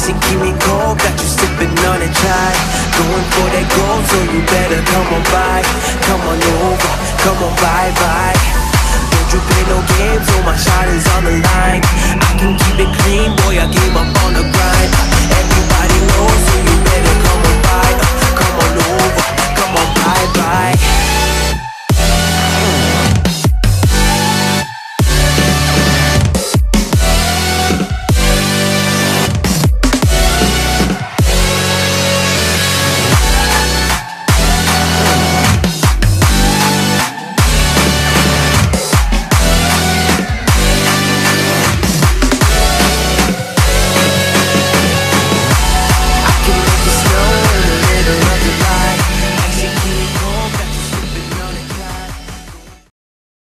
icy, keep me cold, got you sipping on it, try. Going for that gold, so you better come on by. Come on over, come on bye. Don't you play no games, oh my shot is on the line. I can keep it clean, boy, I came up on the grind. Everybody